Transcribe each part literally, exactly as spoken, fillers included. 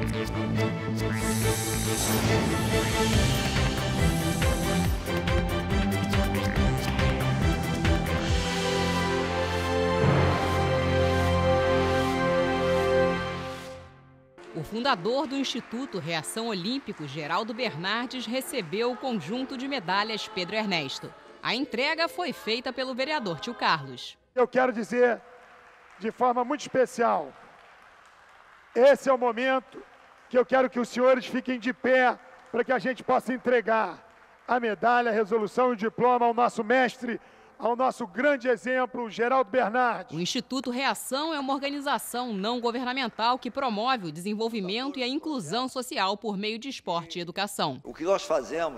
O fundador do Instituto Reação Olímpico, Geraldo Bernardes, recebeu o conjunto de medalhas Pedro Ernesto. A entrega foi feita pelo vereador Tio Carlos. Eu quero dizer de forma muito especial, esse é o momento que eu quero que os senhores fiquem de pé para que a gente possa entregar a medalha, a resolução e o diploma ao nosso mestre, ao nosso grande exemplo, Geraldo Bernardes. O Instituto Reação é uma organização não governamental que promove o desenvolvimento e a inclusão social por meio de esporte e educação. O que nós fazemos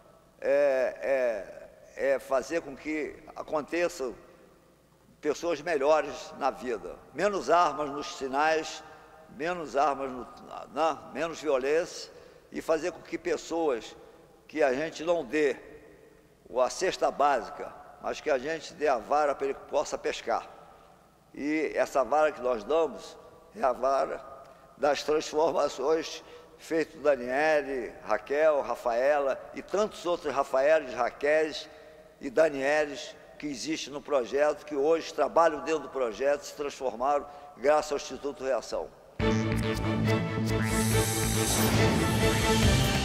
é, é, é fazer com que aconteçam pessoas melhores na vida. Menos armas nos sinais, menos armas, no, não, menos violência, e fazer com que pessoas que a gente não dê a cesta básica, mas que a gente dê a vara para ele possa pescar. E essa vara que nós damos é a vara das transformações feitas do Daniele, Raquel, Rafaela e tantos outros Rafaeles, Raquéis e Danieles que existem no projeto, que hoje trabalham dentro do projeto, se transformaram graças ao Instituto Reação.